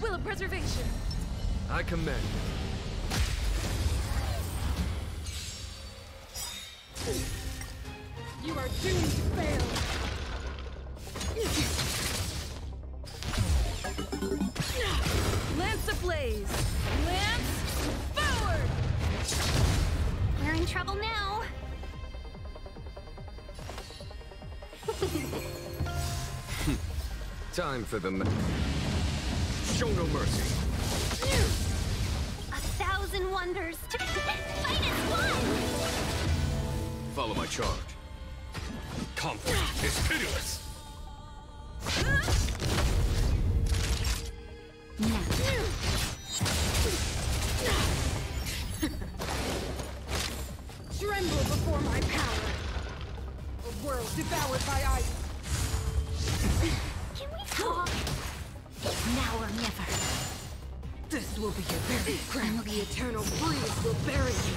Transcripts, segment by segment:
Will of preservation. I commend. You are doomed to fail. Lance ablaze. Lance forward. We're in trouble now. Time for the show no mercy. 1,000 wonders to fight as one. Follow my charge. Conflict is pitiless. Tremble before my power. A world devoured by ice. Can we talk? Now or never. This will be your very crown. The eternal breeze will bury you.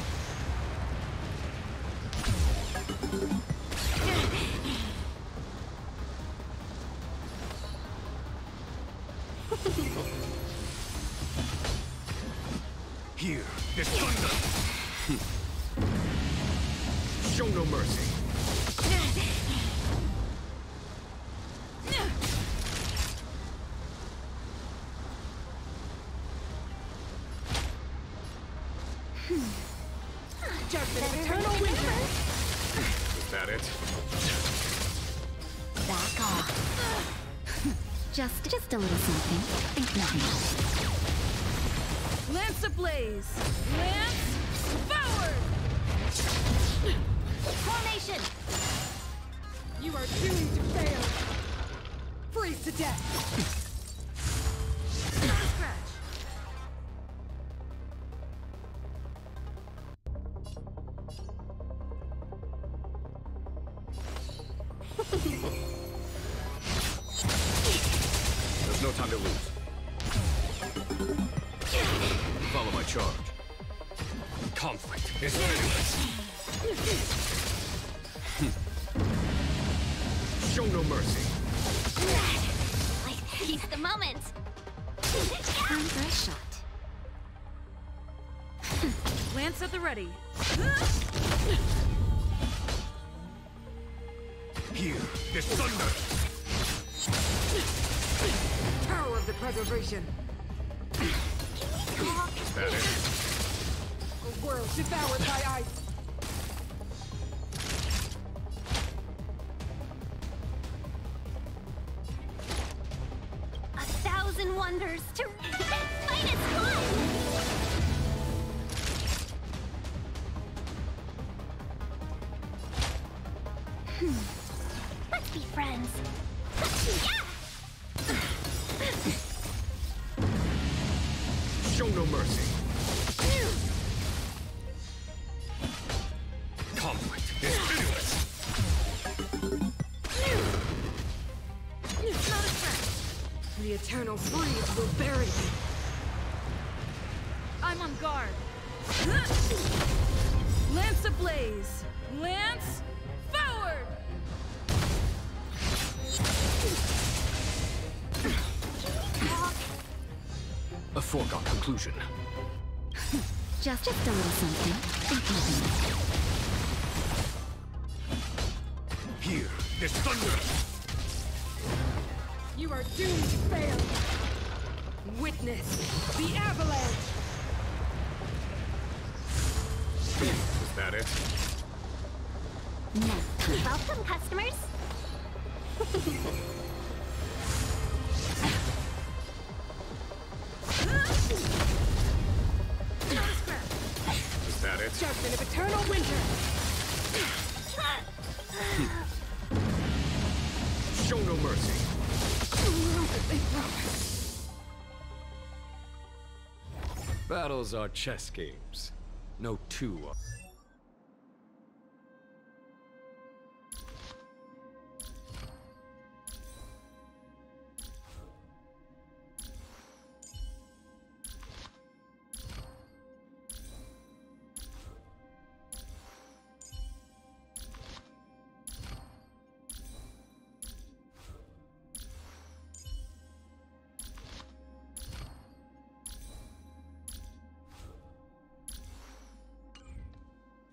Here, this thunder. Show no mercy. Just an eternal winter. Is that it? Back off. Just a little something. Think nothing of it. Lance ablaze. Lance forward. Formation. You are doomed to fail. Freeze to death. Not a scratch. There's no time to lose. Follow my charge. Conflict is pitiless. Show no mercy. Let's seize the moment. Time for a shot. Lance at the ready. Here, this thunder. Tower of the preservation. Is that it? A world devoured by ice. A 1,000 wonders to fight as one. Let's be friends. Yeah! Show no mercy. Conflict is pitiless. It's not a threat. The eternal breeze will bury you. I'm on guard. Lance ablaze. Lance forward. A foregone conclusion. Just a little something. Think nothing of it. Here, this thunder. You are doomed to fail. Witness the avalanche. Is that it? Now, welcome, customers. Not a scratch. Is that it? Judgment of eternal winter. Show no mercy. Battles are chess games. No two are.